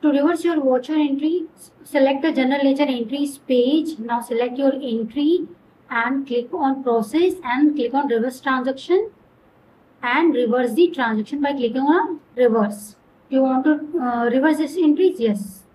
To reverse your voucher entry, select the general ledger entries page. Now select your entry and click on process and click on reverse transaction and reverse the transaction by clicking on reverse. You want to reverse this entries? Yes.